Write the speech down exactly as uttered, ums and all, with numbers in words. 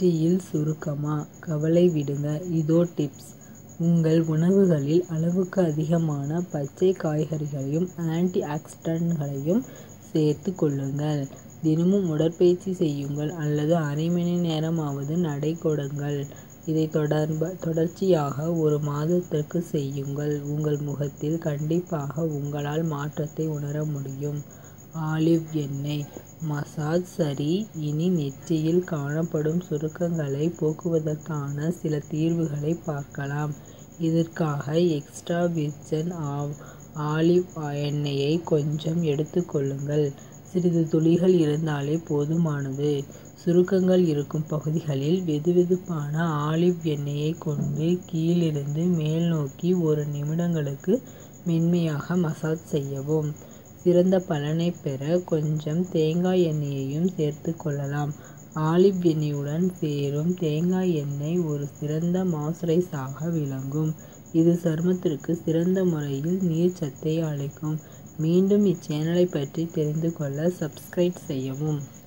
நெற்றியில் சுருக்கமா? கவலை விடுங்க. இதோ டிப்ஸ். உங்கள் உணவுகளில் அளவுக்கு அதிகமான பச்சை காய்கறிகளையும் ஆன்டி ஆக்சிடென்ட்களையும் சேர்த்து கொள்ளுங்கள். தினமும் உடற்பயிற்சி செய்யுங்கள் அல்லது அரை மணி நேரமாவது நடை கொடுங்கள். இதை தொடர்ப தொடர்ச்சியாக ஒரு மாதத்திற்கு செய்யுங்கள். உங்கள் முகத்தில் கண்டிப்பாக உங்களால் மாற்றத்தை உணர முடியும். ஆலிவ் எண்ணெய் மசாஜ் சரி, இனி நெற்றியில் காணப்படும் சுருக்கங்களை போக்குவதற்கான சில தீர்வுகளை பார்க்கலாம். இதற்காக எக்ஸ்ட்ரா விர்ஜின் ஆலிவ் எண்ணெயை கொஞ்சம் எடுத்துக்கொள்ளுங்கள். சிறிது துளிகள் இருந்தாலே போதுமானது. சுருக்கங்கள் இருக்கும் பகுதிகளில் வெதுவெதுப்பான ஆலிவ் எண்ணெயை கொண்டு கீழிருந்து மேல் நோக்கி ஒரு நிமிடங்களுக்கு மென்மையாக மசாஜ் செய்யவும். சிறந்த பலனை பெற கொஞ்சம் தேங்காய் எண்ணெயையும் சேர்த்து கொள்ளலாம். ஆலிவ் எண்ணெயுடன் சேரும் தேங்காய் எண்ணெய் ஒரு சிறந்த மாய்ஸ்சரைசராக விளங்கும். இது சருமத்திற்கு சிறந்த முறையில் நீர்ச்சத்தை அளிக்கும். மீண்டும் இச்சேனலை பற்றி தெரிந்து கொள்ள சப்ஸ்கிரைப் செய்யவும்.